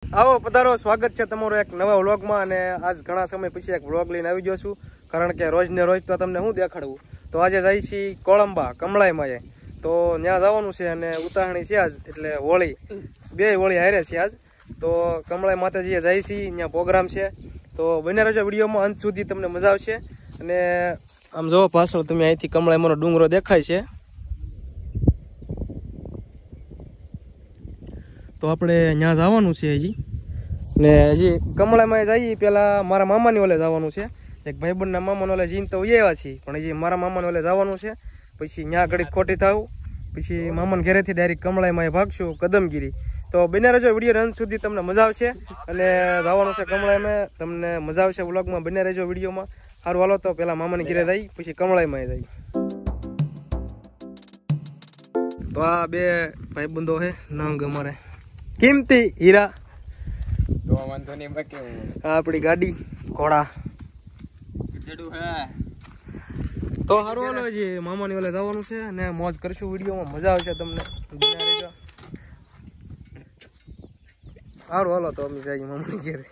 આવો પધારો, સ્વાગત છે તમારો એક નવા વ્લોગમાં. અને આજ ઘણા સમય પછી એક વ્લોગ લઈને આવી ગયો છું, કારણ કે રોજ ને રોજ તો તમને હું દેખાડવું. તો આજે જઈ છીએ કોળંબા કમળાઈમાં, તો ત્યાં જવાનું છે અને ઉતાવળી છે આજ, એટલે હોળી બે હોળી હારે છે આજ. તો કમળાઈ માતાજીએ જાય છે, ત્યાં પ્રોગ્રામ છે. તો બને રહેજો વિડીયોમાં, અંત સુધી તમને મજા આવશે. અને આમ જો પાછળ તમે અહીંથી કમળાઈમાંનો ડુંગરો દેખાય છે. તો આપણે ત્યાં જવાનું છે હજી. ને હજી કમળામાં જઈએ પહેલાં મારા મામાની ઓલે જવાનું છે. એક ભાઈબંધના મામાને ઓલે જઈને તો આવ્યા છીએ, પણ હજી મારા મામાને ઓલે જવાનું છે. પછી ત્યાં ઘડીક ખોટી થાવું, પછી મામાને ઘરેથી ડાયરેક્ટ કમળાઈમાં ભાગશું કદમગીરી. તો બને રહેજો વિડીયો અંત સુધી, તમને મજા આવશે. અને જવાનું છે કમળાઈમાં, તમને મજા આવશે વ્લોગમાં, બને રહેજો વિડીયોમાં. સારું હાલો, તો પહેલાં મામાની ઘરે જઈ પછી કમળાઈમાં જઈ. તો આ બે ભાઈબંધો છે નંગ અમારે કિંમતી હીરા. તો વાંધો નહીં, બાકી આપણી ગાડી ઘોડા તો સારું હાલો. હજી મામાની ઓલે જવાનું છે અને મોજ કરશું વિડીયોમાં, મજા આવશે તમને. સારું હાલો, તો અમે જઈએ મામાની ઘરે.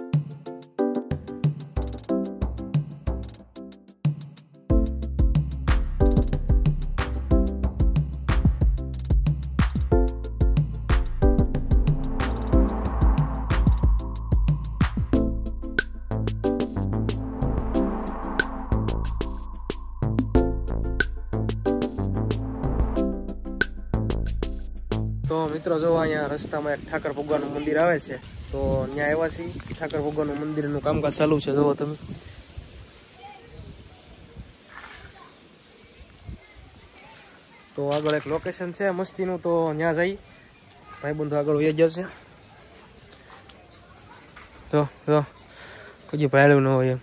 તો મિત્રો જો અહીંયા રસ્તામાં એક ઠાકર ભગવાનનું મંદિર આવે છે, તો ત્યાં આવ્યા છીએ. ઠાકર ભગવાનનું મંદિરનું કામકાજ ચાલુ છે, જોવો તમે. તો આગળ એક લોકેશન છે મસ્તીનું, તો ત્યાં જઈ ભાઈબંધો આગળ વહી જશે. તો જો કઈ ભાડ્યું ન હોય એમ.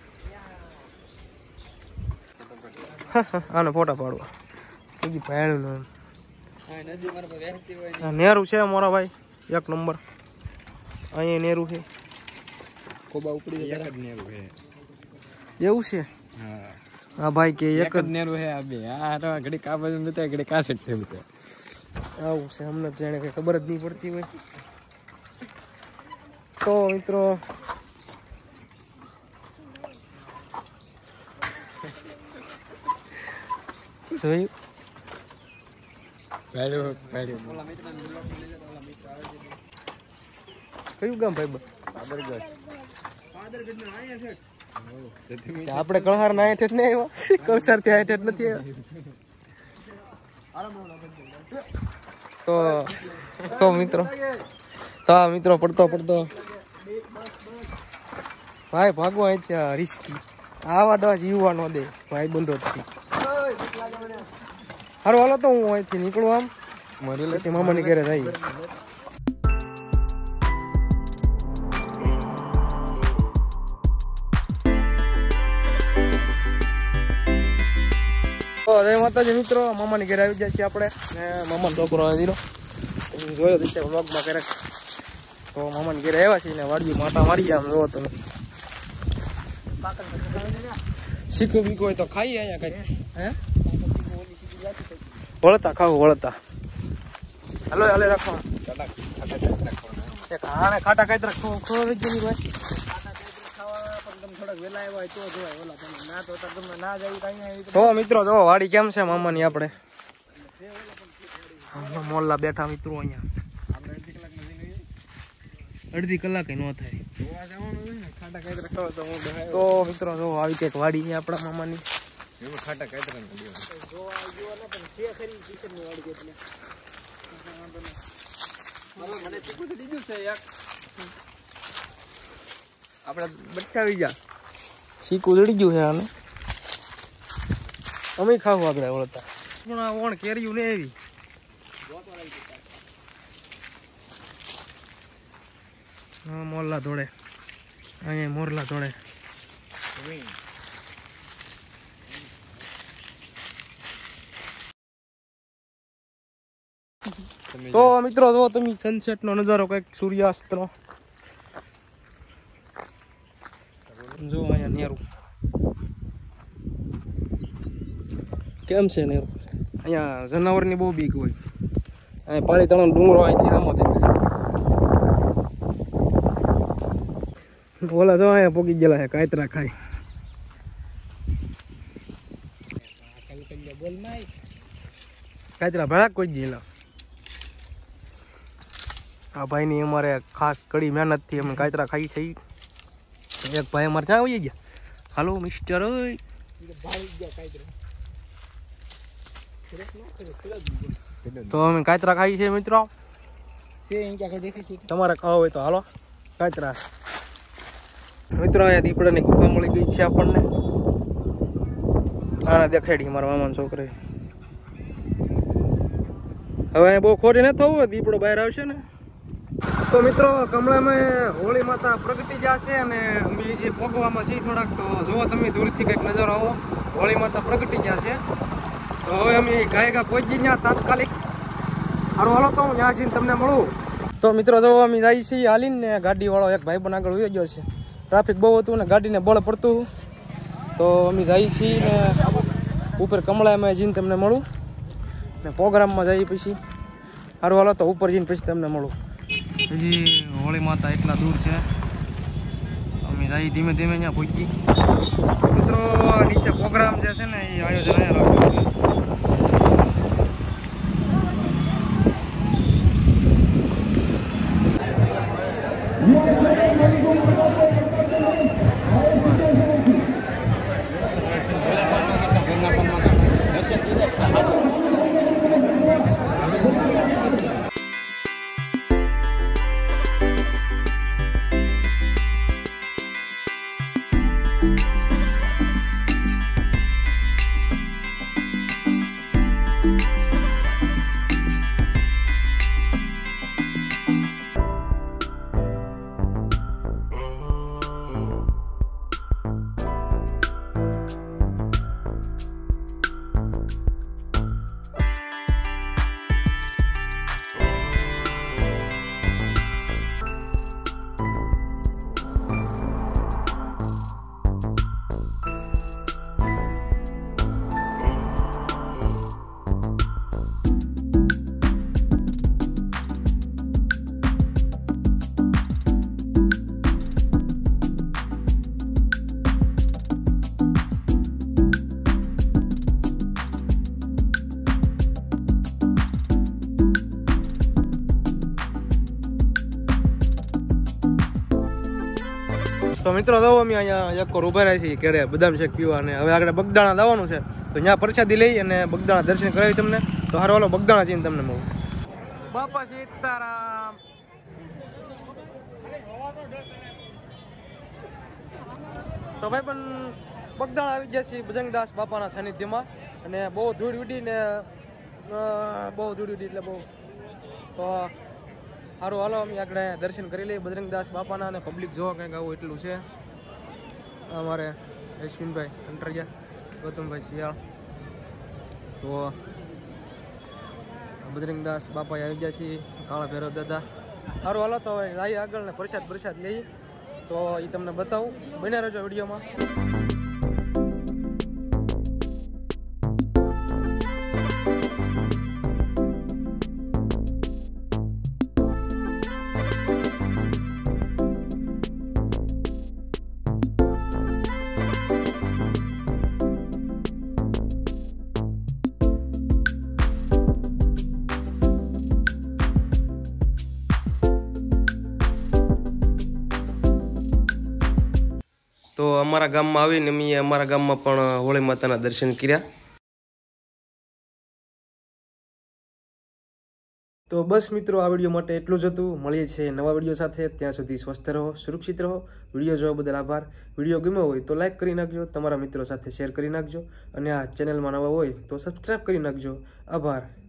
આને ફોટા પાડવા કઈ ભાડ્યું ન એમ. નેરું છે મોરા ભાઈ, એક નંબર. અહીંયા નેરું છે, કોબા ઉપડી એવું છે. હા ભાઈ કે એક જ નેરું છે. આ બે આ ઘડી કા બાજુ બતાય, ઘડી કા સેટ થઈ બતાય. આવું છે, અમને જાણે કઈ ખબર જ નહીં પડતી હોય. તો મિત્રો જોયું કયું ગામ ભાઈ? આપણે કળહાર ના હેઠ ને આવ્યા, કળસાર થી હેઠ નથી આવ્યા. તો મિત્રો પડતો ભાઈ ભાગવા અહીંયા રિસ્કી. આવા ડવા જીવવા ન દે ભાઈ બંધો. સારું હાલો, તો હું અહીંથી નીકળું આમ, પછી મામાની ઘરે જઈએ. જય માતાજી મિત્રો, મામાની ઘરે આવી જશે આપણે. ને મામાનો છોકરો દીરો જોયો છે વ્લોગમાં ક્યારેક. તો મામાની ઘરે આવ્યા છીએ ને વાડીયું માટા મારી ગયા, આમ જોવો તમે. શીખું બીકું હોય તો ખાઈએ અહીંયા કઈ. હે વળતા ખાવું વળતા. હાલો હાલે રાખો. હાણે ખાટા ખાઈ ખોવાઈ ગયું ભાઈ. તો મિત્રો જો વાડી કેમ છે મામાની. આપણે મોલ્લા બેઠા મિત્રો અહીંયા. અડધી કલાક ન થાય. તો મિત્રો જો આવી કઈક વાડી છે આપણા મામાની. ખાટા કાતરા આપડે બચાવી જા. શીકું જડી ગયું છે આને, અમે ખાવું આપણે વળતા. પણ ઓણ કેરીયું ને એવી. હા મોરલા ધોળે, અહીંયા મોરલા ધોળે. તો મિત્રો જો તમે સનસેટ નો નજારો, કઈક સૂર્યાસ્ત નો. જો અહીંયા નેરું કેમ છે નેરું. અહીંયા જનાવરની બહુ બીક હોય. અહીંયા પાલીતાણાનો ડુંગરો અહીંથી આમો દેખાય. ઓલા જો અહીંયા પોકી ગયેલા છે કાતરા ખાઈ. કાતરા ભેળા કોઈ ગયેલા. આ ભાઈની અમારે ખાસ કડી મહેનતથી અમે કાતરા ખાઈ છે. એક ભાઈ અમારે ત્યાં આવી ગયા. હાલો મિસ્ટર ઓય. તો અમે કાતરા ખાઈ છે મિત્રો. તમારે ખાવા હોય તો હાલો કાતરા. મિત્રો અહીંયા દીપડાની ગુફા મળી ગઈ છે આપણને. આને દેખાડી મારા મામાના છોકરે. હવે બહુ ખોટી ન થવું, દીપડો બહાર આવશે ને. તો મિત્રો કમળામાં હોળી માતા પ્રગટી જશે અને અમે જે પોગવામાં છીએ થોડાક, તો જુઓ તમે દૂરથી કંઈક નજર આવો. હોળી માતા પ્રગટી જશે. તો હવે અમે ગાયગા પહોંચી ત્યાં તાત્કાલિક. સારું હાલો તો હું ત્યાં જઈને તમને મળું. તો મિત્રો જો અમે જઈએ છીએ હાલીને ને ગાડીવાળો એક ભાઈ પણ આગળ વહી ગયો છે. ટ્રાફિક બહુ હતું ને ગાડીને બળ પડતું. તો અમે જઈએ છીએ ને ઉપર કમળામાં જઈને તમને મળું ને પ્રોગ્રામમાં જઈએ પછી. સારું હાલો તો ઉપર જઈને પછી તમને મળું. હજી હોળી માતા એટલા દૂર છે. અમે જઈએ ધીમે ધીમે અહીંયા પહોંચી. મિત્રો નીચે પ્રોગ્રામ જે છે ને એ આયોજન અહીંયા રાખ્યું છે. તો મિત્રો દો અમે અહીંયા એક ઉભા રહ્યા છીએ કેડે બદામ શેક પીવા. અને હવે આગળ બગદાણા દાવાનું છે, તો ત્યાં પ્રસાદી લઈ અને બગદાણા દર્શન કરાવી તમને. તો હારો હાલો બગદાણા જઈને તમને મળું. બાપા સીતારામ. તો ભાઈ પણ બગદાણા આવી ગયા છીએ ભજંગદાસ બાપાના સાનિધ્યમાં. અને બહુ ધૂળ ઉડી ને એટલે બહુ. તો સારું હાલો અમે આગળ દર્શન કરી લઈએ બજરંગદાસ બાપાના. અને પબ્લિક જોવા કંઈક આવું એટલું છે. અમારે અશ્વિનભાઈ અંટરિયા, ગૌતમભાઈ શિયાળ. તો બજરંગદાસ બાપા આવી ગયા છીએ, કાળા ભૈરવ દાદા. સારું હાલો તો હવે જઈએ આગળ ને પ્રસાદ લઈએ. તો એ તમને બતાવું, બન્યા રહેજો વિડીયોમાં. તો અમારા ગામમાં આવીને અમે અમારા ગામમાં પણ હોળી માતાના દર્શન કર્યા. તો બસ મિત્રો આ વિડીયો માટે એટલું જ હતું. મળીએ છીએ નવા વિડીયો સાથે. ત્યાં સુધી સ્વસ્થ રહો, સુરક્ષિત રહો. વિડીયો જોવા બદલ આભાર. વિડીયો ગમ્યો હોય તો લાઈક કરી નાખજો, તમારા મિત્રો સાથે શેર કરી નાખજો. અને આ ચેનલમાં નવા હોય તો સબસ્ક્રાઈબ કરી નાખજો. આભાર.